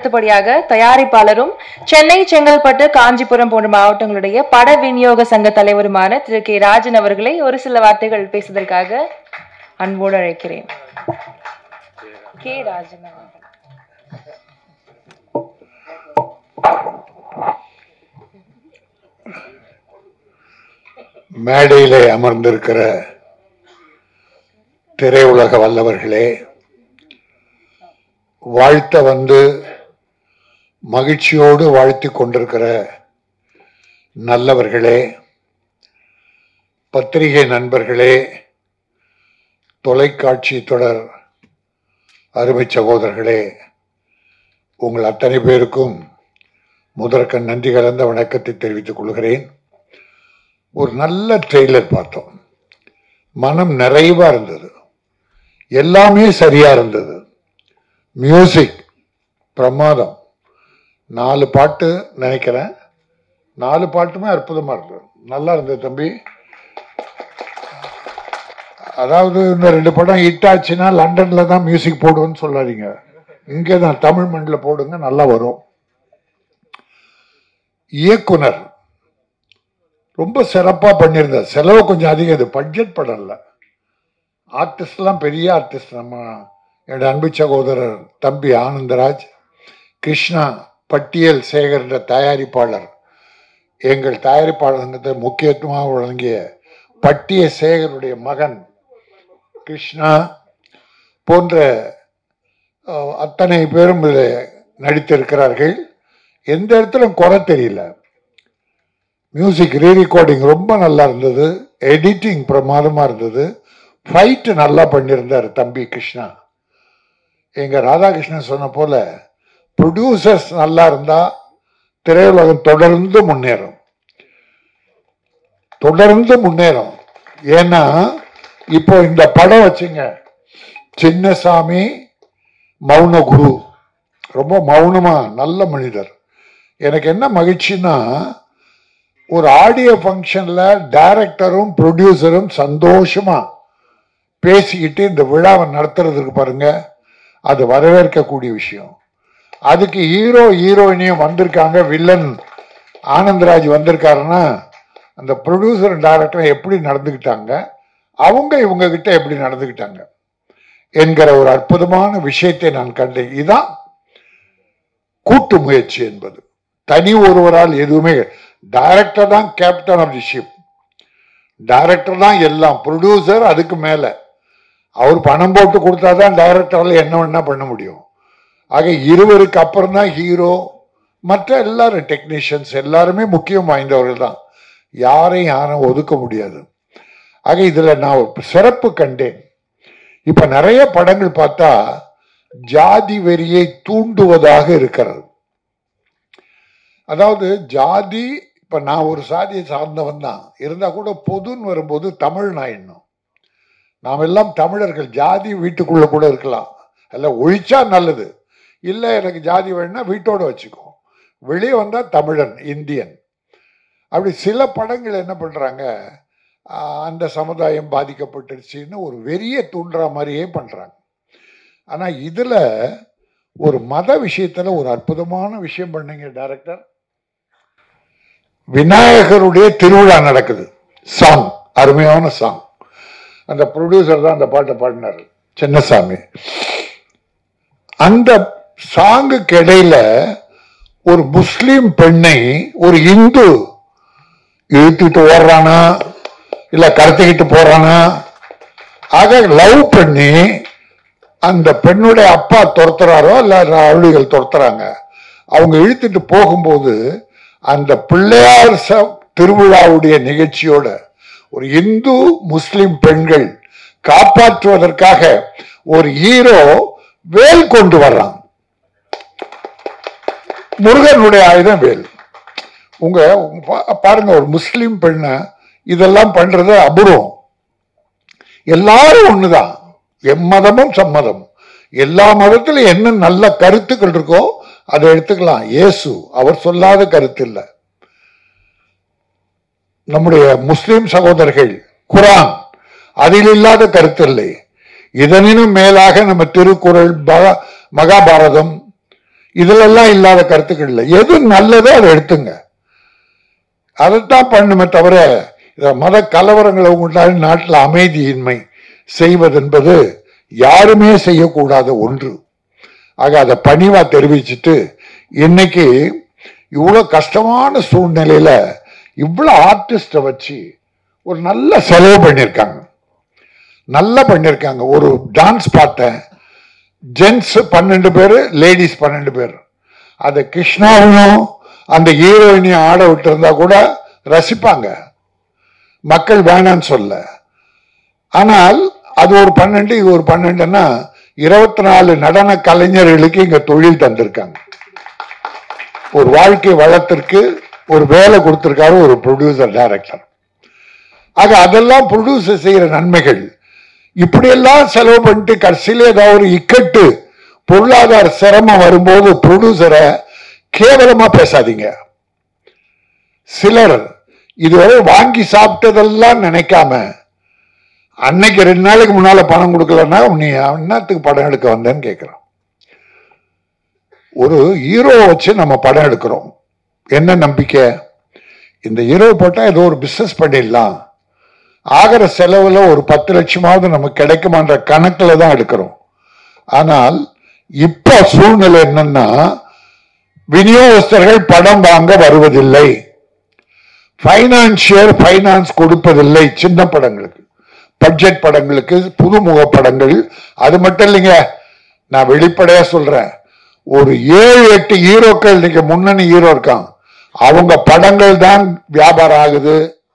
அடுத்தபடியாக தயாரிப்பாளரும் சென்னை, செங்கல்பட்டு, காஞ்சிபுரம் போன்ற மாவட்டங்களுடைய பட விநியோக சங்க தலைவருமான திரு K ராஜன் அவர்களை ஒரு சில வார்த்தைகள் பேசுவதற்காக அன்போடு அழைக்கிறேன். K ராஜன் மேடையிலே அமர்ந்திருக்கிற திரையுலக வல்லவர்களே, வாழ்த்த வந்து மகிழ்ச்சியோடு வாழ்த்தி கொண்டிருக்கிற நல்லவர்களே, பத்திரிகை நண்பர்களே, தொலைக்காட்சி தொடர் அருமை சகோதரர்களே, உங்கள் அத்தனை பேருக்கும் முதற்க நன்றி கலந்த வணக்கத்தை தெரிவித்துக் கொள்கிறேன். ஒரு நல்ல ட்ரெய்லர் பார்த்தோம். மனம் நிறைவா இருந்தது. எல்லாமே சரியா இருந்தது. மியூசிக் பிரமாதம். 4 பாட்டு நினைக்கிறேன். 4 பாட்டுமே அற்புதமா இருந்தது. நல்லா இருந்தது தம்பி. அதாவது இந்த 2 படம் ஹிட் ஆச்சுன்னா லண்டன்ல தான் மியூசிக் போடுவேன்னு சொல்லாதீங்க. இங்கே தான் தமிழ் மண்ணில் போடுங்க, நல்லா வரும். இயக்குனர் ரொம்ப சிறப்பா பண்ணியிருந்தார். செலவு கொஞ்சம் அதிகம். இது பட்ஜெட் படம் இல்லை. ஆர்டிஸ்ட்லாம் பெரிய ஆர்டிஸ்ட். நம்ம என்னுடைய அன்பு சகோதரர் தம்பி ஆனந்தராஜ், கிருஷ்ணா, பட்டியல் சேகர் என்ற தயாரிப்பாளர், எங்கள் தயாரிப்பாளர் முக்கியத்துவமாக வழங்கிய பட்டிய சேகருடைய மகன் கிருஷ்ணா போன்ற அத்தனை பேரும் நடித்திருக்கிறார்கள். எந்த இடத்துல குறை தெரியல. மியூசிக் ரீ ரெக்கார்டிங் ரொம்ப நல்லா இருந்தது. எடிட்டிங் பிரமாதமா இருந்தது. ஃபைட்டு நல்லா பண்ணியிருந்தார் தம்பி கிருஷ்ணா. எங்க ராதாகிருஷ்ணன் சொன்ன போல ப்ரொடியூசர்ஸ் நல்லா இருந்தா திரையுலகம் தொடர்ந்து முன்னேறும். தொடர்ந்து முன்னேறும். ஏன்னா இப்போ இந்த படம் வச்சுங்க, சின்னசாமி மௌன குரு, ரொம்ப மௌனமா நல்ல மனிதர். எனக்கு என்ன மகிழ்ச்சின்னா, ஒரு ஆடியோ ஃபங்க்ஷன்ல டைரக்டரும் ப்ரொடியூசரும் சந்தோஷமா பேசிக்கிட்டு இந்த விழாவை நடத்துறதுக்கு பாருங்க, அது வரவேற்கக்கூடிய விஷயம். அதுக்கு ஹீரோ ஹீரோயினியும் வந்திருக்காங்க. வில்லன் ஆனந்தராஜ் வந்திருக்காருன்னா அந்த ப்ரொடியூசர் டைரக்டர் எப்படி நடந்துக்கிட்டாங்க, அவங்க இவங்க கிட்ட எப்படி நடந்துக்கிட்டாங்க என்கிற ஒரு அற்புதமான விஷயத்தை நான் கண்டேன். இதுதான் கூட்டு முயற்சி என்பது. தனி ஒருவரால் எதுவுமே. டைரக்டர் தான் captain of the ship. Director தான் எல்லாம். ப்ரொடியூசர் அதுக்கு மேல. அவர் பணம் போட்டு கொடுத்தாதான் டைரக்டரால என்ன வேணா பண்ண முடியும். ஆக இருவருக்கு அப்புறம் தான் ஹீரோ. மற்ற எல்லாரும் டெக்னீஷியன்ஸ் எல்லாருமே முக்கியம் வாய்ந்தவர்கள் தான். யாரும் ஒதுக்க முடியாது. ஆக இதுல நான் ஒரு சிறப்பு கண்டேன். இப்ப நிறைய படங்கள் பார்த்தா ஜாதி வெறியை தூண்டுவதாக இருக்கிறது. அதாவது ஜாதி, இப்ப நான் ஒரு சாதியை சார்ந்தவன் தான் இருந்தா கூட பொதுன்னு வரும்போது தமிழ் நான் எண்ணும். நாம் எல்லாம் தமிழர்கள். ஜாதி வீட்டுக்குள்ள கூட இருக்கலாம், அல்ல ஒழிச்சா நல்லது. இல்ல எனக்கு ஜாதி வேணும்னா வீட்டோட வச்சுக்கோ. வெளியே வந்தா தமிழன், இந்தியன். அப்படி சில படங்கள் என்ன பண்றாங்க, அந்த சமுதாயம் பாதிக்கப்பட்டுருச்சுன்னு ஒரு வெறிய தூண்டுற மாதிரியே பண்றாங்க. ஆனா இதுல ஒரு மத விஷயத்துல ஒரு அற்புதமான விஷயம் பண்ணீங்க டைரக்டர். விநாயகருடைய திருவிழா நடக்குது. சாங், அருமையான சாங். அந்த ப்ரொடியூசர் தான் அந்த பாட்டை பாடினார், சின்னசாமி. அந்த சாங்குக்கு இடையில ஒரு முஸ்லிம் பெண்ணை ஒரு இந்து இழுத்துட்டு ஓடுறானா இல்ல கடத்திக்கிட்டு போறானா. ஆக லவ் பண்ணி அந்த பெண்ணுடைய அப்பா துரத்துறாரோ இல்ல அவளிகள் துரத்துறாங்க. அவங்க இழுத்துட்டு போகும்போது அந்த பிள்ளையார் திருவிழாவுடைய நிகழ்ச்சியோட ஒரு இந்து முஸ்லிம் பெண்கள் காப்பாற்றுவதற்காக ஒரு ஹீரோ வேல் கொண்டு வர்றான். முருகனுடைய ஆயுதம் வேல். உங்க பாருங்க, ஒரு முஸ்லிம் பெண்ண இதெல்லாம் பண்றது அபூர்வம். எல்லாரும் ஒண்ணுதான், எம்மதமும் சம்மதம். எல்லா மதத்திலும் என்ன நல்ல கருத்துக்கள் இருக்கோ அதை எடுத்துக்கலாம். இயேசு அவர் சொல்லாத கருத்து இல்லை. நம்முடைய முஸ்லிம் சகோதரர்கள் குரான் அதில் இல்லாத கருத்து இல்லை. இதனினும் மேலாக நம்ம திருக்குறள், மகாபாரதம் இதுலெல்லாம் இல்லாத கருத்துக்கள் இல்லை. எது நல்லதோ அதை எடுத்துங்க, அதைத்தான் பண்ணுமே தவிர மத கலவரங்களை உண்டான நாட்டில் அமைதியின்மை செய்வது என்பது யாருமே செய்யக்கூடாத ஒன்று. ஆக அதை பணிவா தெரிவிச்சுட்டு, இன்னைக்கு இவ்வளவு கஷ்டமான சூழ்நிலையில இவ்வளவு ஆர்டிஸ்ட வச்சு ஒரு நல்ல செலவு பண்ணியிருக்காங்க, நல்லா பண்ணியிருக்காங்க. ஒரு டான்ஸ் பார்த்தேன், ஜென்ஸ் 12 பேர், லேடிஸ் 12 பேர். அதை கிருஷ்ணாவையும் அந்த ஹீரோயினையும் ஆட விட்டு இருந்தா கூட ரசிப்பாங்க, மக்கள் வேணான்னு சொல்ல. ஆனால் அது ஒரு 12, இது ஒரு 12ன்னா 24 நடன கலைஞர்களுக்கு இங்க தொழில் தந்திருக்காங்க, ஒரு வாழ்க்கை வளத்திற்கு ஒரு வேலை கொடுத்திருக்காரு ஒரு ப்ரொடியூசர் டைரக்டர். ஆக அதெல்லாம் ப்ரொடியூசர் செய்யற நன்மைகள். இப்படியெல்லாம் செலவு பண்ணிட்டு கடைசியில ஏதாவது ஒரு இக்கட்டு பொருளாதார சிரமம் வரும்போது ப்ரொடியூசரை கேவலமா பேசாதீங்க. சிலர் இதுவரை வாங்கி சாப்பிட்டதெல்லாம் நினைக்காம அன்னைக்கு 2 நாளைக்கு முன்னால பணம் கொடுக்கலன்னா நீ என்னத்துக்கு படம் எடுக்க வந்தேன்னு கேட்கிறான். ஒரு ஹீரோ வச்சு நம்ம படம் எடுக்கிறோம், என்ன நம்பிக்கை? இந்த ஹீரோ போட்டா ஏதோ ஒரு பிசினஸ் பண்ணிடலாம், ஆகிற செலவுல ஒரு 10 லட்சமாவது நமக்கு கிடைக்குமான்ற கணக்குல தான் எடுக்கிறோம். ஆனால் இப்ப சூழ்நிலை என்னன்னா, விநியோகஸ்தர்கள் படம் வாங்க வருவதில்லை, ஃபைனான்ஸ் கொடுப்பதில்லை. சின்ன படங்களுக்கு, பட்ஜெட் படங்களுக்கு, புதுமுக படங்கள். அது மட்டும் இல்லைங்க, நான் வெளிப்படையா சொல்றேன், ஒரு 7-8 ஹீரோக்கள் இன்னைக்கு முன்னணி ஹீரோ இருக்கான், அவங்க படங்கள் தான் வியாபாரம் ஆகுது.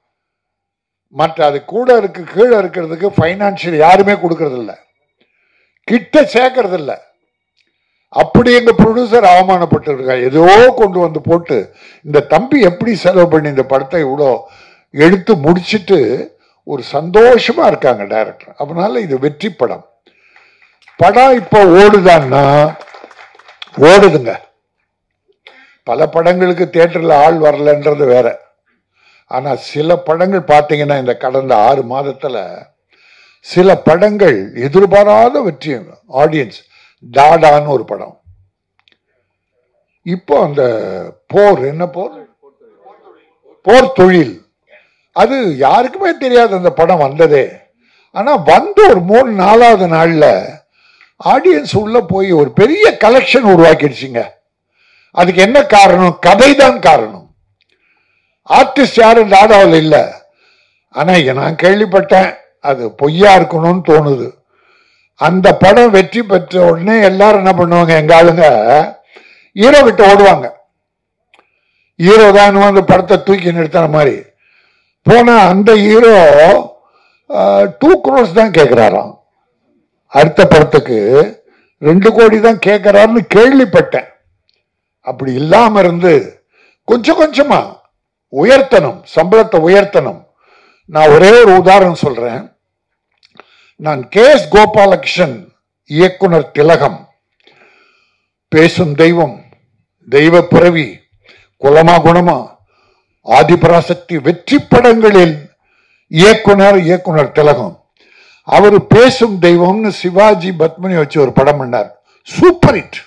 மற்ற அது கூட இருக்கு கீழே இருக்கிறதுக்கு பைனான்சியல் யாருமே கொடுக்கறது இல்லை, கிட்ட சேர்க்கறது இல்லை. அப்படி எங்க ப்ரொடியூசர் அவமானப்பட்டு இருக்கா, ஏதோ கொண்டு வந்து போட்டு இந்த தம்பி எப்படி செலவு பண்ணி இந்த படத்தை இவ்வளோ எடுத்து முடிச்சுட்டு ஒரு சந்தோஷமா இருக்காங்க டைரக்டர். அதனால இது வெற்றி படம். படம் இப்போ ஓடுதான்னா ஓடுதுங்க. பல படங்களுக்கு தியேட்டர்ல ஆள் வரலன்றது வேற. ஆனா சில படங்கள் பார்த்தீங்கன்னா இந்த கடந்த 6 மாதத்துல சில படங்கள் எதிர்பாராத வெற்றி. ஆடியன்ஸ் டாடான்னு ஒரு படம், இப்போ அந்த போர், என்ன போர், போர் தொழில், அது யாருக்குமே தெரியாது அந்த படம் வந்ததே. ஆனா வந்து ஒரு 3-4வது நாள்ல ஆடியன்ஸ் உள்ள போய் ஒரு பெரிய கலெக்ஷன் உருவாக்கிடுச்சுங்க. அதுக்கு என்ன காரணம்? கதை தான் காரணம். ஆர்டிஸ்ட் யாரும் டாடாவில் இல்லை. ஆனா நான் கேள்விப்பட்டேன், அது பொய்யா இருக்கணும்னு தோணுது. அந்த படம் வெற்றி பெற்ற உடனே எல்லாரும் என்ன பண்ணுவாங்க, எங்க ஆளுங்க ஹீரோ கிட்ட ஓடுவாங்க. ஹீரோ தான் அந்த படத்தை தூக்கி நிறுத்தின மாதிரி போனா அந்த ஹீரோ 2 crores தான் கேட்கிறாராம், அடுத்த படத்துக்கு 2 கோடி தான் கேட்கிறாருன்னு கேள்விப்பட்டேன். அப்படி இல்லாம இருந்து கொஞ்சம் கொஞ்சமா உயர்த்தணும், சம்பளத்தை உயர்த்தணும். நான் ஒரே ஒரு உதாரணம் சொல்றேன். நான் KS கோபாலகிருஷ்ணன் இயக்குனர் திலகம், பேசும் தெய்வம், தெய்வ பிறவி, குலமா குணமா, ஆதிபராசக்தி வெற்றி படங்களில் இயக்குனர் திலகம். அவர் பேசும் தெய்வம்னு சிவாஜி பத்மினி வச்சு ஒரு படம் பண்ணார், சூப்பர் ஹிட்.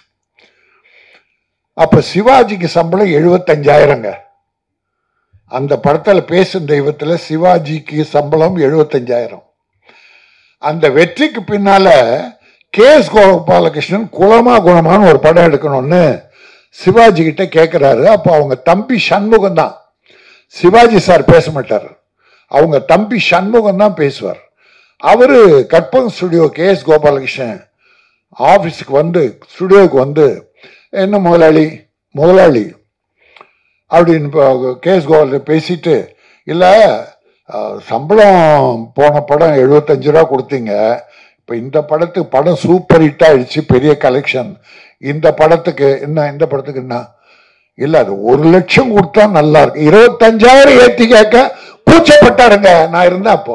அப்ப சிவாஜிக்கு சம்பளம் 75,000ங்க. அந்த படத்துல பேசும் தெய்வத்துல சிவாஜிக்கு சம்பளம் 75,000. அந்த வெற்றிக்கு பின்னால KS கோபாலகிருஷ்ணன் குலமா குணமான்னு ஒரு படம் எடுக்கணும்னு சிவாஜி கிட்ட கேட்கிறாரு. அப்ப அவங்க தம்பி சண்முகம் தான், சிவாஜி சார் பேச மாட்டார், அவங்க தம்பி சண்முகம் தான் பேசுவார். அவரு கற்பகம் ஸ்டுடியோ KS கோபாலகிருஷ்ணன் ஆபீஸுக்கு வந்து, ஸ்டுடியோவுக்கு வந்து, என்ன முதலாளி அப்படின்னு KS கோபால பேசிட்டு, இல்ல சம்பளம் போன படம் 75 ரூபா கொடுத்தீங்க, இப்ப இந்த படத்துக்கு படம் சூப்பர் ஹிட் ஆயிடுச்சு, பெரிய கலெக்ஷன், இந்த படத்துக்கு என்ன, இந்த படத்துக்கு என்ன, இல்ல அது 1 லட்சம் கொடுத்தா நல்லா இருக்கு, 25,000 ஏத்தி கேட்க கூச்சப்பட்டாருங்க. நான் இருந்தேன் அப்போ.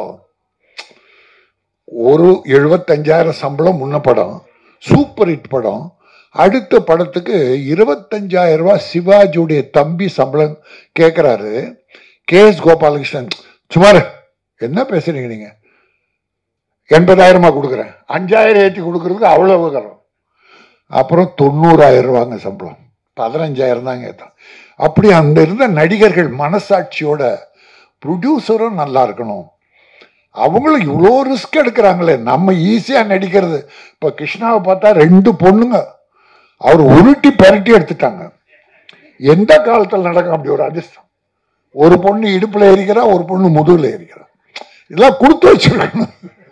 ஒரு 75,000 சம்பளம் முன்ன படம், சூப்பர் ஹிட் படம். அடுத்த படத்துக்கு 25,000 ரூபாய் சிவாஜியுடைய தம்பி சம்பளம் கேட்கிறாரு. KS கோபாலகிருஷ்ணன், சுமார் என்ன பேசுறீங்க நீங்க, 80,000 கொடுக்குறேன், 5,000 ஏற்றி கொடுக்கறதுக்கு அவ்வளவு. அப்புறம் 90,000 ரூபாங்க சம்பளம், 15,000 தாங்க ஏற்றான். அப்படி அந்த இருந்த நடிகர்கள் மனசாட்சியோட ப்ரொடியூசரும் நல்லா இருக்கணும். அவங்களும் இவ்வளோ ரிஸ்க் எடுக்கிறாங்களே, நம்ம ஈஸியா நடிக்கிறது. இப்ப கிருஷ்ணாவை பார்த்தா 2 பொண்ணுங்க அவர் உருட்டி பரட்டி எடுத்துட்டாங்க. எந்த காலத்தில் நடக்கும் அப்படி ஒரு அதிர்ஷ்டம்? ஒரு பொண்ணு இடுப்புல ஏறிக்கிறா, ஒரு பொண்ணு முதுகுல ஏறிக்கிறா. இதெல்லாம் கொடுத்து வச்சிருக்கணும்.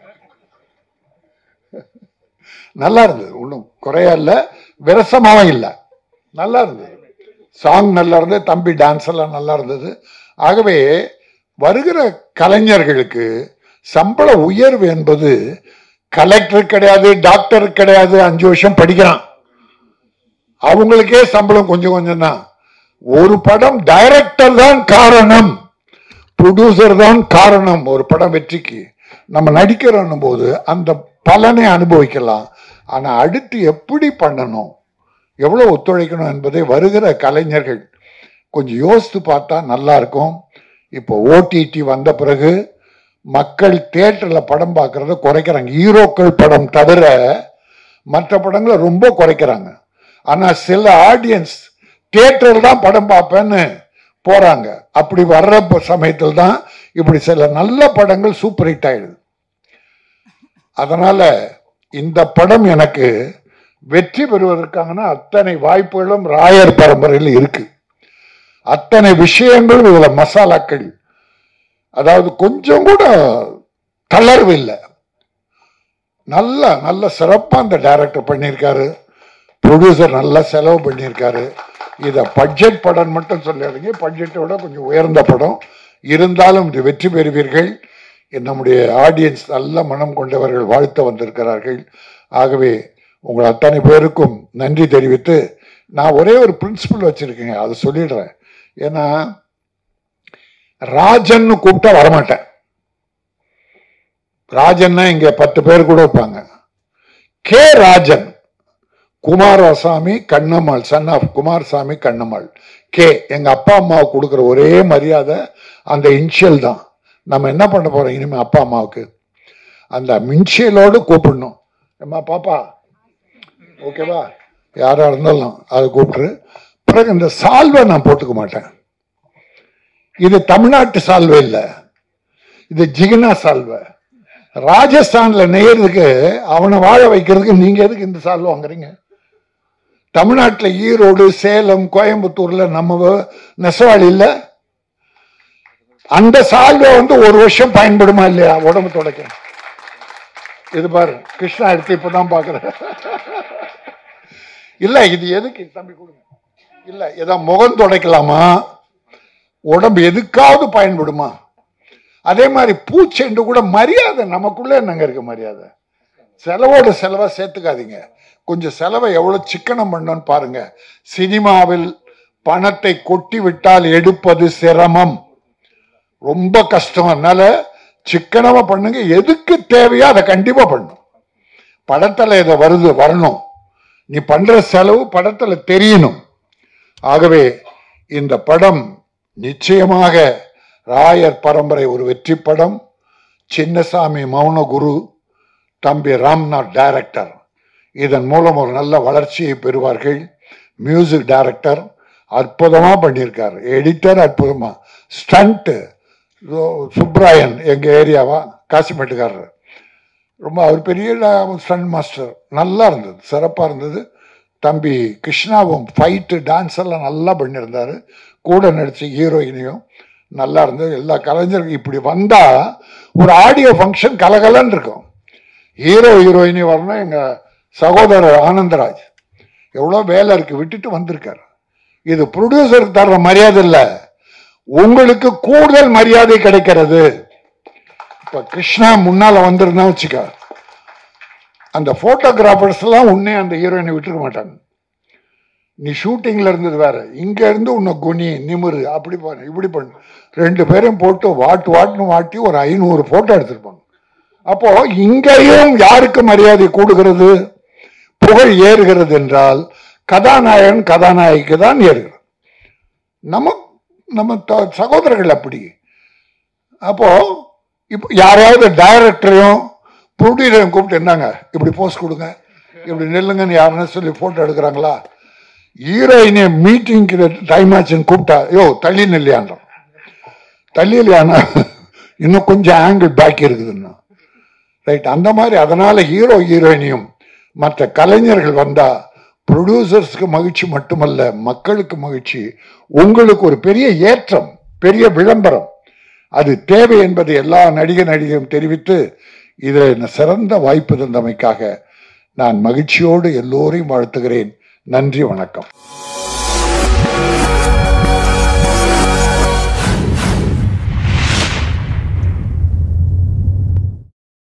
நல்லா இருந்தது, ஒன்றும் குறையா இல்லை, விரசமாவும் இல்லை, நல்லா இருந்தது. சாங் நல்லா இருந்தது, தம்பி டான்ஸ் எல்லாம் நல்லா இருந்தது. ஆகவே வருகிற கலைஞர்களுக்கு சம்பள உயர்வு என்பது கலெக்டர் கிடையாது, டாக்டர் கிடையாது. 5 வருஷம் படிக்கிறான், அவங்களுக்கே சம்பளம் கொஞ்சம் கொஞ்சம் தான். ஒரு படம் டைரக்டர் தான் காரணம், ப்ரொடியூசர் தான் காரணம். ஒரு படம் வெற்றிக்கு நம்ம நடிக்கிறோம் போது அந்த பலனை அனுபவிக்கலாம். ஆனா அடுத்து எப்படி பண்ணணும், எவ்வளவு ஒத்துழைக்கணும் என்பதை வருகிற கலைஞர்கள் கொஞ்சம் யோசித்து பார்த்தா நல்லா இருக்கும். இப்போ ஓடிடி வந்த பிறகு மக்கள் தியேட்டர்ல படம் பார்க்கறத குறைக்கிறாங்க. ஹீரோக்கள் படம் தவிர மற்ற படங்களை ரொம்ப குறைக்கிறாங்க. ஆனா சில ஆடியன்ஸ் தியேட்டர் தான் படம் பார்ப்பேன்னு போறாங்க. அப்படி வர்ற சமயத்தில் தான் இப்படி சில நல்ல படங்கள் சூப்பர் ஹிட் ஆயிடுது. அதனால இந்த படம் எனக்கு வெற்றி பெறுவதற்கான அத்தனை வாய்ப்புகளும் ராயர் பரம்பரையில் இருக்கு. அத்தனை விஷயங்களும் இதுல மசாலாக்கள், அதாவது கொஞ்சம் கூட தளர்வு இல்லை. நல்ல நல்ல சிறப்பா அந்த டைரக்டர் பண்ணியிருக்காரு, ப்ரொடியூசர் நல்லா செலவு பண்ணியிருக்காரு. இதை பட்ஜெட் படம் மட்டும் சொல்லாதீங்க, பட்ஜெட்டை விட கொஞ்சம் உயர்ந்த படம். இருந்தாலும் இது வெற்றி பெறுவீர்கள். நம்முடைய ஆடியன்ஸ் நல்ல மனம் கொண்டவர்கள் வாழ்த்த வந்திருக்கிறார்கள். ஆகவே உங்கள் அத்தனை பேருக்கும் நன்றி தெரிவித்து, நான் ஒரே ஒரு பிரின்சிபல் வச்சிருக்கேங்க, அதை சொல்லிடுறேன். ஏன்னா ராஜன் கூப்பிட்டா வரமாட்டேன். ராஜன்னா இங்க 10 பேர் கூட இருப்பாங்க. K Rajan, Kumarasamy Kannammal, son of Kumarasamy Kannammal. K எங்க அப்பா அம்மாவுக்கு கொடுக்குற ஒரே மரியாதை அந்த இன்ஷியல் தான். நம்ம என்ன பண்ண போறோம் இனிமே அப்பா அம்மாவுக்கு அந்த இன்ஷியலோடு கூப்பிடணும். அம்மா பாப்பா ஓகேவா, யாரா இருந்தாலும் அதை கூப்பிட்டு. பிறகு இந்த சால்வை நான் போட்டுக்க மாட்டேன். இது தமிழ்நாட்டு சால்வை இல்லை, இது ஜிகினா சால்வை. ராஜஸ்தான்ல நெய்யறதுக்கு அவனை வாழ வைக்கிறதுக்கு நீங்க எதுக்கு இந்த சால்வை வாங்குறீங்க? தமிழ்நாட்டில் ஈரோடு, சேலம், கோயம்புத்தூர்ல நம்ம நெசவாளி இல்ல, அந்த சால்வை ஒரு வருஷம் பயன்படுமா இல்லையா உடம்பு துடைக்க? இது பாரு, கிருஷ்ணா எடுத்து இப்பதான் பாக்குறேன். இல்ல இது எதுக்கு தம்பி கொடுங்க? இல்ல ஏதோ முகம் துடைக்கலாமா, உடம்பு எதுக்காவது பயன்படுமா? அதே மாதிரி பூச்செண்டு கூட மரியாதை நமக்குள்ள என்னங்க இருக்கு மரியாதை? செலவோட செலவா சேர்த்துக்காதீங்க. கொஞ்சம் செலவை எவ்வளவு சிக்கனம் பண்ணணும்னு பாருங்க. சினிமாவில் பணத்தை கொட்டி விட்டால் எடுப்பது சிரமம், ரொம்ப கஷ்டம். அதனால சிக்கனமா பண்ணுங்க. எதுக்கு தேவையோ அதை கண்டிப்பா பண்ணும். படத்துல இதை வரணும், நீ பண்ற செலவு படத்துல தெரியணும். ஆகவே இந்த படம் நிச்சயமாக ராயர் பரம்பரை ஒரு வெற்றி படம். சின்னசாமி மௌன குரு, தம்பி ராம்நாத் டைரக்டர். இதன் மூலம் ஒரு நல்ல வளர்ச்சியை பெறுவார்கள். மியூசிக் டைரக்டர் அற்புதமா பண்ணியிருக்காரு, எடிட்டர் அற்புதமா, ஸ்டண்ட் சுப்ராயன் எங்க ஏரியாவா காசிமேட்டுக்காரர், ரொம்ப அவர் பெரிய ஸ்டண்ட் மாஸ்டர். நல்லா இருந்தது, சிறப்பா இருந்தது. தம்பி கிருஷ்ணாவும் ஃபைட்டு டான்ஸ் எல்லாம் நல்லா பண்ணியிருந்தாரு. கூட நடிச்ச ஹீரோயினையும் நல்லா இருந்தது. எல்லா கலைஞர்களும் இப்படி வந்தா ஒரு ஆடியோ ஃபங்க்ஷன் கலகலன்னு இருக்கும். ஹீரோ ஹீரோயினி வரணும். எங்க சகோதரர் ஆனந்தராஜ் எவ்வளோ வேலை இருக்கு விட்டுட்டு வந்திருக்காரு. இது ப்ரொடியூசருக்கு தர்ற மரியாதை இல்ல, உங்களுக்கு கூடுதல் மரியாதை கிடைக்கிறது. இப்ப கிருஷ்ணா முன்னால வந்திருந்தா வச்சுக்க, அந்த போட்டோகிராஃபர்ஸ் எல்லாம் உன்னே அந்த ஹீரோயினை விட்டுருக்க மாட்டாங்க. நீ ஷூட்டிங்ல இருந்தது வேற, இங்க இருந்து உன்னை குனி நிமிரு அப்படி பண்ணு இப்படி பண்ணு, 2 பேரும் போட்டு வாட்டுன்னு வாட்டி ஒரு 500 போட்டோ எடுத்திருப்பாங்க. அப்போ இங்கேயும் யாருக்கு மரியாதை கூடுகிறது, புகழ் ஏறுகிறது என்றால் கதாநாயகன் கதாநாயகிக்கு தான் ஏறுகிறது. நம்ம சகோதரர்கள் அப்படி. அப்போ இப்போ யாரையாவது டைரக்டரையும் ப்ரொடியூசரையும் கூப்பிட்டு இருந்தாங்க இப்படி போஸ்ட் கொடுங்க, இப்படி நில்லுங்கன்னு யாருன்னு சொல்லி போட்டோ எடுக்கிறாங்களா? ஹீரோயினை மீட்டிங்க்கு டைம் ஆச்சுன்னு கூப்பிட்டா யோ தள்ளி நில்லையான்றோம். தள்ளி இல்லையானா இன்னும் கொஞ்சம் ஆங்கிள் பாக்கி இருக்குதுன்னா ரைட். அந்த மாதிரி அதனால ஹீரோ ஹீரோயினியும் மற்ற கலைஞர்கள் வந்தா ப்ரொடியூசர்ஸ்க்கு மகிழ்ச்சி மட்டுமல்ல, மக்களுக்கு மகிழ்ச்சி. உங்களுக்கு ஒரு பெரிய ஏற்றம், பெரிய விளம்பரம் அது தேவை என்பதை எல்லா நடிகையும் தெரிவித்து இதில் சிறந்த வாய்ப்பு தந்தமைக்காக நான் மகிழ்ச்சியோடு எல்லோரையும் வாழ்த்துகிறேன். நன்றி, வணக்கம்.